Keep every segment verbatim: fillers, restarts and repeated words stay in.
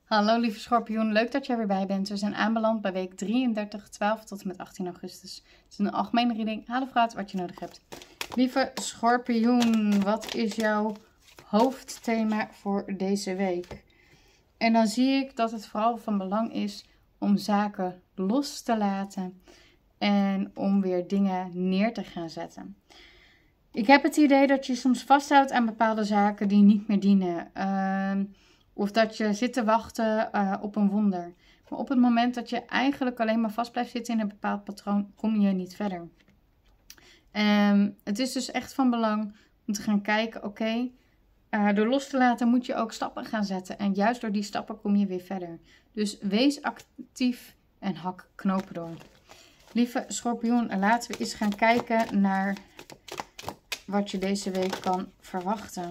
Hallo lieve schorpioen, leuk dat je er weer bij bent. We zijn aanbeland bij week drieëndertig, twaalf tot en met achttien augustus. Het is een algemene reading. Haal of raad wat je nodig hebt. Lieve schorpioen, wat is jouw hoofdthema voor deze week? En dan zie ik dat het vooral van belang is om zaken los te laten en om weer dingen neer te gaan zetten. Ik heb het idee dat je soms vasthoudt aan bepaalde zaken die niet meer dienen. Uh, of dat je zit te wachten uh, op een wonder. Maar op het moment dat je eigenlijk alleen maar vast blijft zitten in een bepaald patroon, kom je niet verder. Um, het is dus echt van belang om te gaan kijken, oké, okay, uh, door los te laten moet je ook stappen gaan zetten. En juist door die stappen kom je weer verder. Dus wees actief en hak knopen door. Lieve schorpioen, laten we eens gaan kijken naar wat je deze week kan verwachten.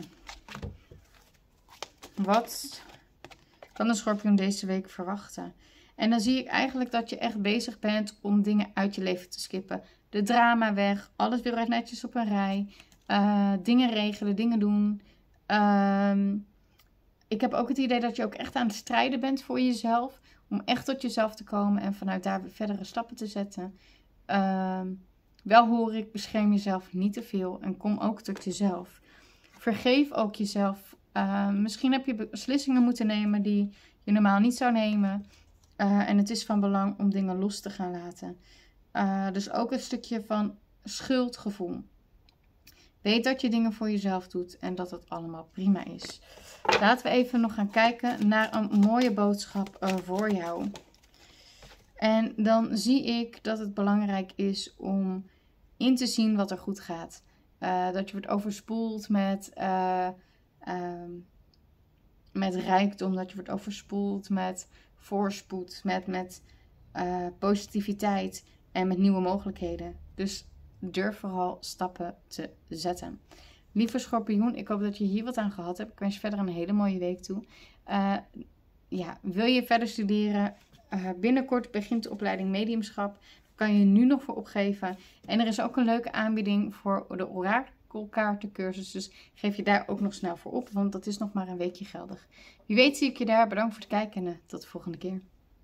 Wat kan de schorpioen deze week verwachten? En dan zie ik eigenlijk dat je echt bezig bent om dingen uit je leven te skippen. De drama weg, alles weer netjes op een rij. Uh, dingen regelen, dingen doen. Uh, ik heb ook het idee dat je ook echt aan het strijden bent voor jezelf. Om echt tot jezelf te komen en vanuit daar weer verdere stappen te zetten. Uh, wel hoor ik, bescherm jezelf niet te veel en kom ook tot jezelf. Vergeef ook jezelf. Uh, misschien heb je beslissingen moeten nemen die je normaal niet zou nemen. Uh, en het is van belang om dingen los te gaan laten. Uh, dus ook een stukje van schuldgevoel. Weet dat je dingen voor jezelf doet en dat het allemaal prima is. Laten we even nog gaan kijken naar een mooie boodschap uh, voor jou. En dan zie ik dat het belangrijk is om in te zien wat er goed gaat. Uh, dat je wordt overspoeld met... Uh, Um, met rijkdom, dat je wordt overspoeld met voorspoed, met, met uh, positiviteit en met nieuwe mogelijkheden. Dus durf vooral stappen te zetten. Lieve schorpioen, ik hoop dat je hier wat aan gehad hebt. Ik wens je verder een hele mooie week toe. Uh, ja, wil je verder studeren? Uh, binnenkort begint de opleiding mediumschap. Daar kan je nu nog voor opgeven. En er is ook een leuke aanbieding voor de orakelkaartencursus. Dus geef je daar ook nog snel voor op, want dat is nog maar een weekje geldig. Wie weet zie ik je daar. Bedankt voor het kijken en uh, tot de volgende keer.